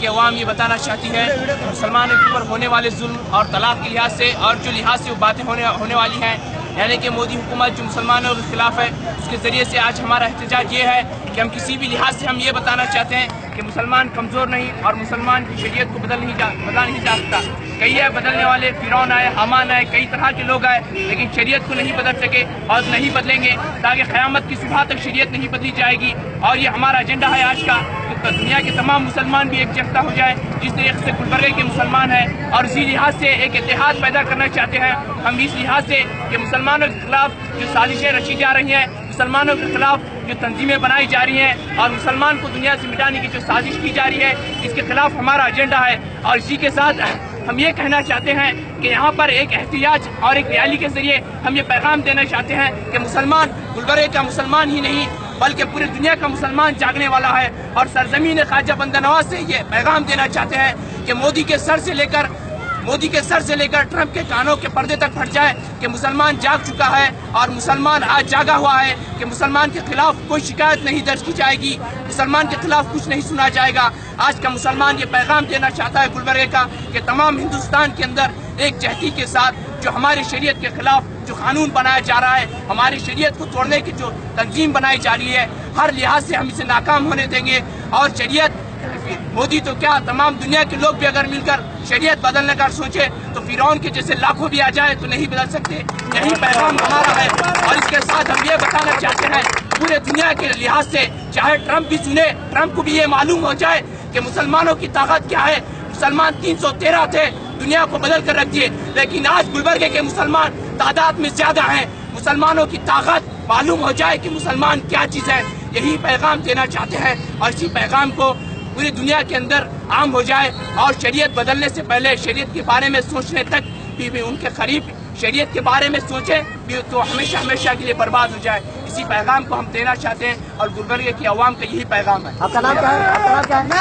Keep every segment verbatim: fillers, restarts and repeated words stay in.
کی عوام یہ بتانا چاہتی ہے کہ مسلمانوں کے اوپر ہونے والے ظلم اور طلاق کے لحاظ سے اور جو لحاظ سے وہ باتیں ہونے ہونے والی ہیں، یعنی کہ مودی حکومت جو مسلمانوں کے خلاف ہے، اس کے ذریعے سے آج ہمارا احتجاج یہ ہے کہ ہم کسی بھی لحاظ سے ہم یہ بتانا چاہتے ہیں کہ مسلمان کمزور نہیں اور مسلمان کی شریعت کو بدل نہیں جا بدلا نہیں جا سکتا۔ کئی ہے بدلنے والے، فرعون آئے، حامان آئے، کئی طرح کے لوگ آئے، لیکن شریعت کو نہیں بدل سکے اور نہیں بدلیں گے تاکہ قیامت کی صبح تک شریعت نہیں بدلی جائے گی۔ اور یہ ہمارا ایجنڈا ہے آج کا کہ دنیا کے تمام مسلمان بھی ایک جفتہ ہو جائے، جس طریقے سے گلبرگے کے مسلمان ہیں، اور اسی لحاظ سے ایک اتحاد پیدا کرنا چاہتے ہیں ہم اس لحاظ سے کہ مسلمانوں کے خلاف جو سازشیں رچی جا رہی ہیں، مسلمانوں کے خلاف جو تنظیمیں بنائی جا رہی ہیں اور مسلمان کو دنیا سے مٹانے کی جو سازش کی جا رہی ہے، اس کے خلاف ہمارا ایجنڈا ہے۔ اور اسی کے ساتھ ہم یہ کہنا چاہتے ہیں کہ یہاں پر ایک احتجاج اور ایک ریلی کے ذریعے ہم یہ پیغام دینا چاہتے ہیں کہ مسلمان گلبرگے کا مسلمان ہی نہیں بلکہ پوری دنیا کا مسلمان جاگنے والا ہے، اور سرزمین خواجہ بندہ نواز سے یہ پیغام دینا چاہتے ہیں کہ مودی کے سر سے لے کر مودی کے سر سے لے کر ٹرمپ کے کانوں کے پردے تک پھٹ جائے کہ مسلمان جاگ چکا ہے، اور مسلمان آج جاگا ہوا ہے کہ مسلمان کے خلاف کوئی شکایت نہیں درج کی جائے گی، مسلمان کے خلاف کچھ نہیں سنا جائے گا۔ آج کا مسلمان یہ پیغام دینا چاہتا ہے گلبرگے کا کہ تمام ہندوستان کے اندر ایک جہتی کے ساتھ جو ہماری شریعت کے خلاف جو قانون بنایا جا رہا ہے، ہماری شریعت کو توڑنے کی جو تنظیم بنائی جا رہی ہے، ہر لحاظ سے ہم اسے ناکام ہونے دیں گے۔ اور شریعت مودی تو کیا تمام دنیا کے لوگ بھی اگر مل کر شریعت بدلنے کا سوچے تو فرعون کے جیسے لاکھوں بھی آ جائے تو نہیں بدل سکتے۔ یہی پیغام ہمارا ہے، اور اس کے ساتھ ہم یہ بتانا چاہتے ہیں پورے دنیا کے لحاظ سے، چاہے ٹرمپ بھی سنے، ٹرمپ کو بھی یہ معلوم ہو جائے کہ مسلمانوں کی طاقت کیا ہے۔ مسلمان تین سو تیرہ تھے، دنیا کو بدل کر رکھ دیے، لیکن آج گلبرگے کے مسلمان تعداد میں زیادہ ہیں۔ مسلمانوں کی طاقت معلوم ہو جائے کہ مسلمان کیا چیز ہے، یہی پیغام دینا چاہتے ہیں، اور اسی پیغام کو پوری دنیا کے اندر عام ہو جائے، اور شریعت بدلنے سے پہلے شریعت کے بارے میں سوچنے تک بھی, بھی ان کے قریب شریعت کے بارے میں سوچے بھی تو ہمیشہ ہمیشہ کے لیے برباد ہو جائے۔ اسی پیغام کو ہم دینا چاہتے ہیں، اور گلبرگے کی عوام کا یہی پیغام ہے۔ آپ کا نام کیا ہے؟ آپ کا نام کیا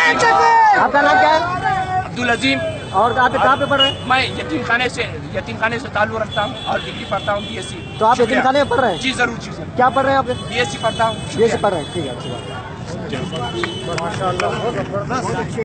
ہے؟ آپ کا نام کیا ہے؟ عبدالعظیم۔ اور آپ کہاں پہ پڑھ رہے ہیں؟ میں یتیم خانے سے یتیم خانے سے تعلق رکھتا ہوں اور ڈگری پڑھتا ہوں، بی ایس سی۔ تو آپ یتیم خانے میں پڑھ رہے ہیں؟ جی ضرور، جی ضرور۔ کیا پڑھ رہے ہیں آپ؟ بی ایس سی پڑھتا ہوں۔ بی ایس سی پڑھ رہے ہیں، ٹھیک ہے، اچھی بات ہے۔